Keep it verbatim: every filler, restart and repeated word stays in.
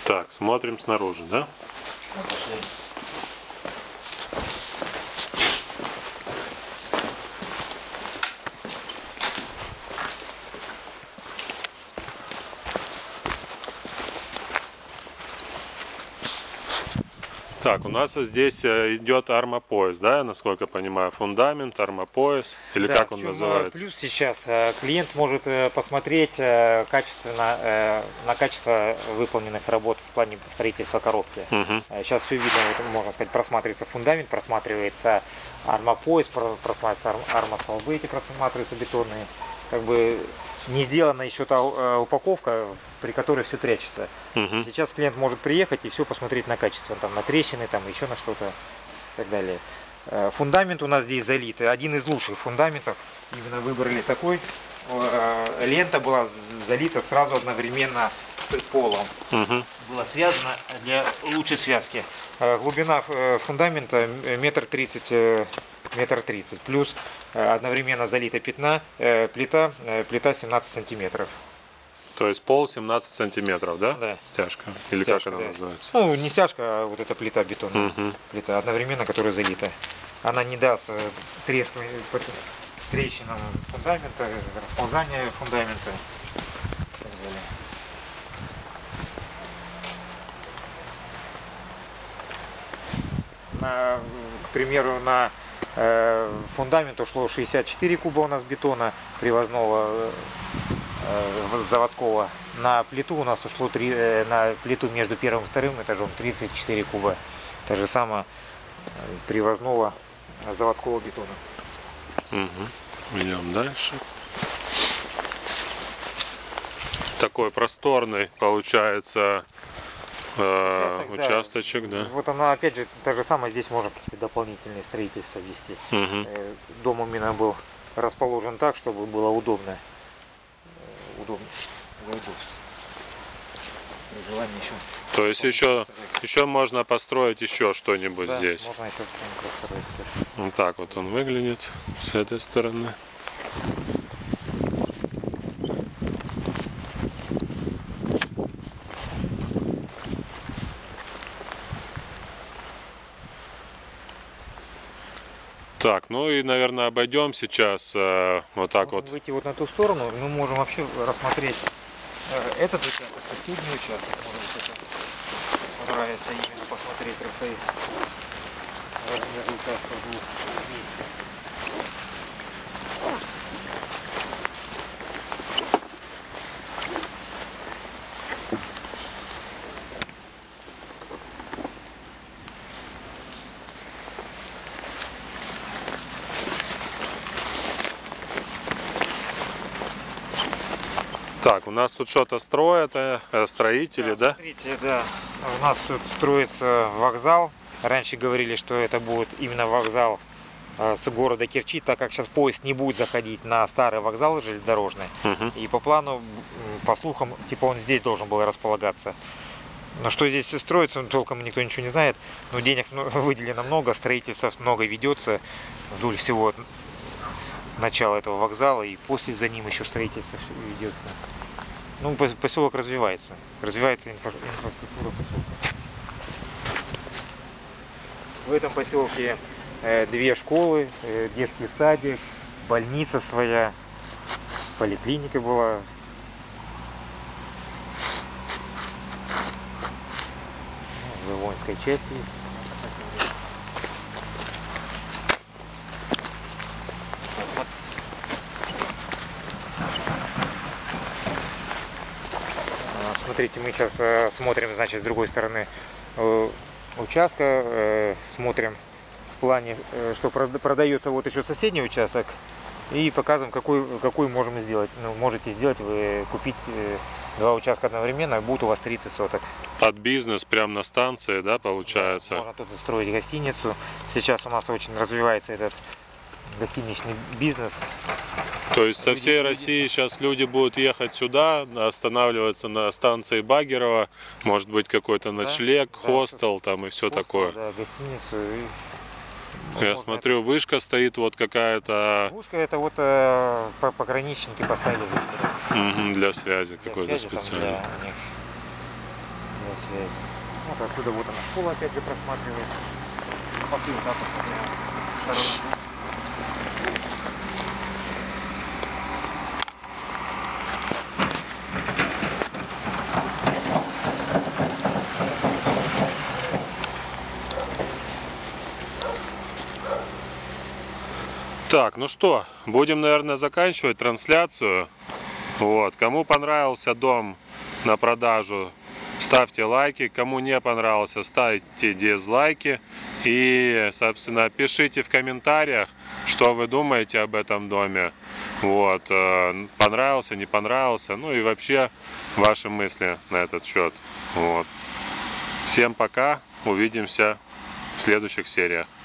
Так, смотрим снаружи, да? Так, у нас здесь идет армопояс, да, насколько я понимаю, фундамент, армопояс, или Да, как он в чем называется? плюс сейчас? Клиент может посмотреть качественно на качество выполненных работ в плане строительства коробки. Угу. Сейчас все видно, можно сказать, просматривается фундамент, просматривается армопояс, просматривается армостолбы, эти просматриваются бетонные. Как бы не сделана еще та упаковка, при которой все прячется. Угу. Сейчас клиент может приехать и все посмотреть на качество, там, на трещины, там, еще на что-то и так далее. Фундамент у нас здесь залит, один из лучших фундаментов, именно выбрали такой. Лента была залита сразу одновременно с полом. Угу. Была связана для лучшей связки. Глубина фундамента метр тридцать, метр тридцать, плюс одновременно залита пятна, плита, плита семнадцать сантиметров. То есть пол семнадцать сантиметров, да? Да. Стяжка. Или Стяжка, как она да. называется? Ну, не стяжка, а вот эта плита бетонная. Угу. Плита одновременно, которая залита. Она не даст треск, трещинам фундамента, расползания фундамента и так далее. На, к примеру, на э, фундамент ушло шестьдесят четыре куба у нас бетона привозного, э, заводского. На плиту у нас ушло три, э, на плиту между первым и вторым этажом тридцать четыре куба. То же самое привозного заводского бетона. Угу. Идем дальше. Такой просторный получается э, участок, участочек, да. да. Вот она опять же, то же самое, здесь можно какие-то дополнительные строительства ввести. Угу. Дом именно был расположен так, чтобы было удобно. Удобно. За удобство. При желании еще. То есть еще, еще можно построить еще что-нибудь, да, здесь. Можно еще что-нибудь построить. Вот так вот он выглядит с этой стороны. Так, ну и, наверное, обойдем сейчас э, вот так можем вот. Выйти вот на ту сторону, мы можем вообще рассмотреть э, этот участок, соседний участок, может быть, это понравится именно посмотреть расстояние между участков двух вместе. Так, у нас тут что-то строят, э, строители, да? Да, смотрите, да, у нас тут строится вокзал. Раньше говорили, что это будет именно вокзал э, с города Керчи, так как сейчас поезд не будет заходить на старый вокзал железнодорожный. Угу. И по плану, по слухам, типа он здесь должен был располагаться. Но что здесь строится, толком никто ничего не знает. Но денег выделено много, строительства много ведется вдоль всего начала этого вокзала, и после за ним еще строительство ведется. Ну, поселок развивается. Развивается инфра инфраструктура поселка. В этом поселке э, две школы, э, детский садик, больница своя, поликлиника была. Ну, в воинской части. Смотрите, мы сейчас э, смотрим, значит, с другой стороны э, участка, э, смотрим в плане, э, что продается вот еще соседний участок, и показываем, какой, какой можем сделать. Ну, можете сделать, вы купить э, два участка одновременно, будет у вас тридцать соток. Под бизнес прямо на станции, да, получается? Да, можно тут строить гостиницу. Сейчас у нас очень развивается этот гостиничный бизнес. То есть со всей России сейчас люди будут ехать сюда, останавливаться на станции Багерова, может быть какой-то ночлег, да, хостел там и все хостел, такое. Да, гостиницу. И... Я смотрю, это... вышка стоит вот какая-то. Вышка это вот э, пограничники поставили. Угу, для связи какой-то специальный. связи. Вот отсюда вот она школа опять же просматривается. Пошли вот так вот прям сторона. Так, ну что, будем, наверное, заканчивать трансляцию. Вот, кому понравился дом на продажу, ставьте лайки. Кому не понравился, ставьте дизлайки. И, собственно, пишите в комментариях, что вы думаете об этом доме. Вот, понравился, не понравился. Ну и вообще ваши мысли на этот счет. Вот. Всем пока, увидимся в следующих сериях.